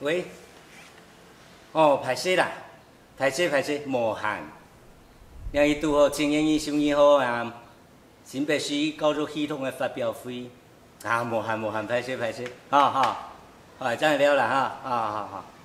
喂，哦，歹势啦，歹势，无限。因伊拄好青英医生医好啊，新北市教育系统的发表会啊，无限，歹势，好，好，这样了啦哈，好。